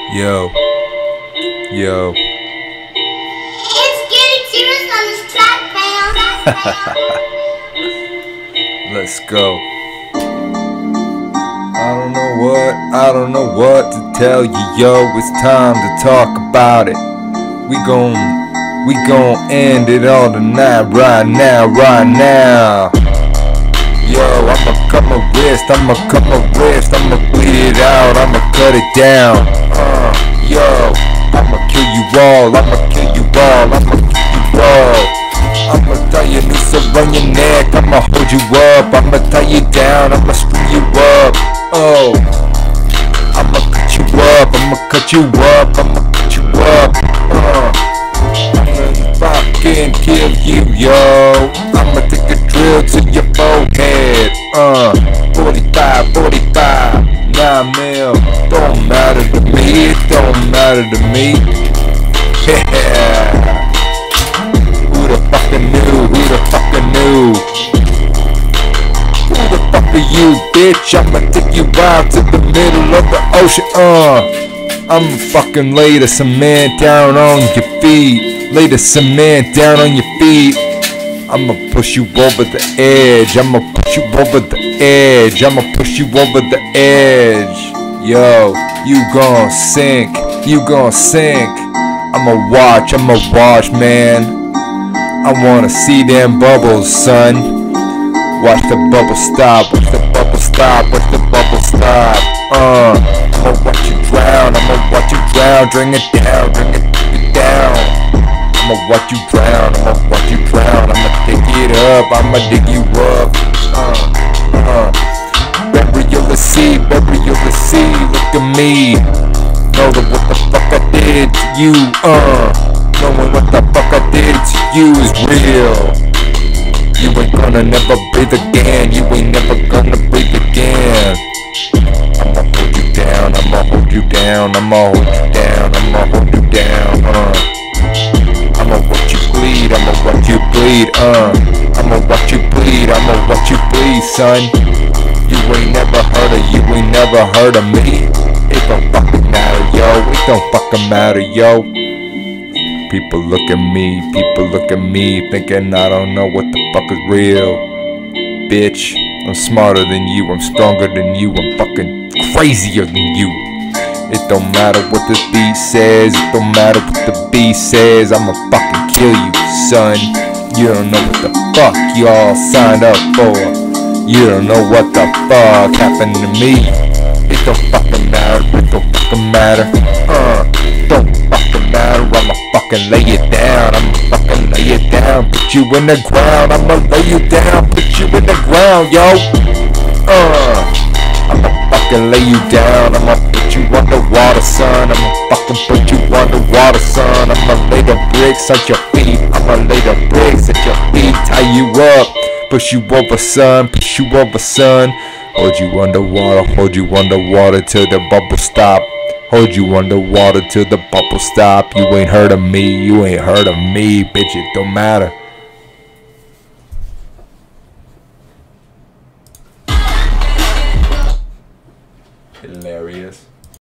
Yo, yo. It's getting serious on this track, fam. Let's go. I don't know what to tell you, yo. It's time to talk about it. We gon' end it all tonight, right now. Yo, I'ma cut my wrist, I'ma bleed it out, I'ma cut it down. Yo, I'ma kill you all, I'ma tie your noose around your neck, I'ma hold you up, I'ma tie you down, I'ma screw you up. Oh, I'ma cut you up, I'ma cut you up. I'ma fucking kill you, yo. I'ma take a drill to your forehead. 45, 9 mil. Don't matter to me, it don't matter to me. Yeah. Who the fucking knew? Who the fuck are you, bitch? I'ma take you out to the middle of the ocean. I'ma fucking lay the cement down on your feet. Lay the cement down on your feet. I'ma push you over the edge. I'ma push you over the edge. Yo, you gon' sink. I'ma watch, man. I wanna see them bubbles, son. Watch the bubble stop. I'ma watch you drown. Drink it down. I'ma watch you drown. I'ma dig it up. I'ma dig you up. Burial the sea. Look at me. Know that what the fuck I did to you. Knowing what the fuck I did to you is real. You ain't gonna never breathe again. I'ma hold you down. I'ma hold you down. I'ma watch you bleed. I'ma watch you bleed, son. You ain't never heard of me. It don't fucking matter, yo. People look at me, thinking I don't know what the fuck is real. Bitch, I'm smarter than you, I'm stronger than you, I'm fucking crazier than you. It don't matter what the beat says, I'ma fucking kill you, son. You don't know what the fuck y'all signed up for. You don't know what the fuck happened to me. It don't fucking matter, Don't fucking matter, I'ma fucking lay it down, put you in the ground, I'ma lay you down, put you in the ground, yo. I'ma fucking lay you down, I'ma put you underwater, son, I'ma lay the bricks at your feet, tie you up, push you over, son, hold you underwater till the bubble stop. Hold you underwater till the bubble stop. You ain't heard of me, bitch, it don't matter.